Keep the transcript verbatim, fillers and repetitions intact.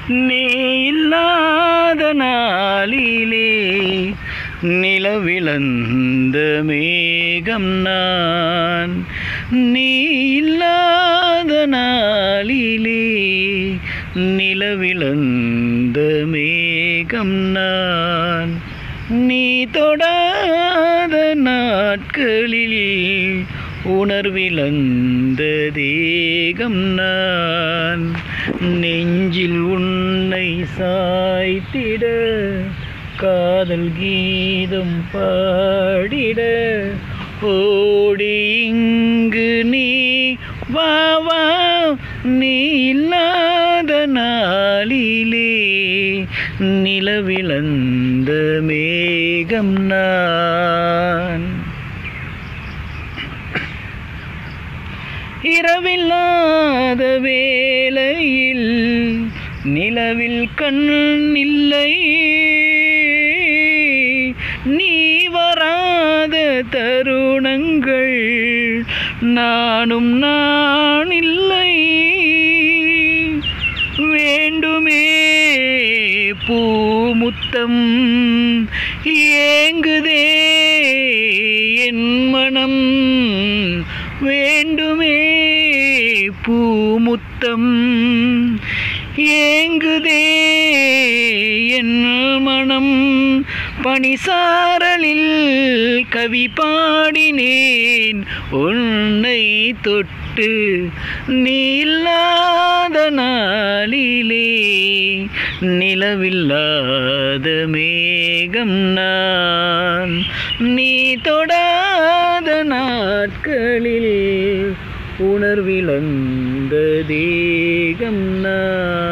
நீ இல்லாத நாளிலே நிலவிழந்த மேகம் நான். நீ இல்லாத நாளிலே நிலவிழந்த மேகம் நான். நீ தொடாத நாட்களில் உணர்விழந்த தேகம் நான். நெஞ்சில் உன்னை சாய்த்திட காதல் கீதம் பாடிட ஓடி இங்கு நீ வா வா. நீ இல்லாத நாளிலே நிலவிழந்த மேகம் நான். இரவில்லாத வேளையில் நிலவில் கண் இல்லை. நீ வராத தருணங்கள் நானும் நான் இல்லை. வேண்டுமே பூமுத்தம் ஏங்குதே என் மனம். வேண்டுமே பூமுத்தம் ஏங்குதே என் மனம். பனிசாரலில் கவி பாடினேன் உன்னை தொட்டு. நீ இல்லாத நாளிலே நிலவில்லாத மேகம் நான். நீ தொடாத நாட்களில், 'களில் உணர்விழந்த தேகம் நான். 'நீ இல்லாத நாளிலே நிலவிழந்த மேகம் நான். 'நீ தொடாத நாட்களில் உணர்விழந்த தேகம் நான். 'நீ தொடாத நாட்களில் உணர்விழந்த தேகம் நான். 'நீ தொடாத நாட்களில் உணர்விழந்த தேகம் நான்.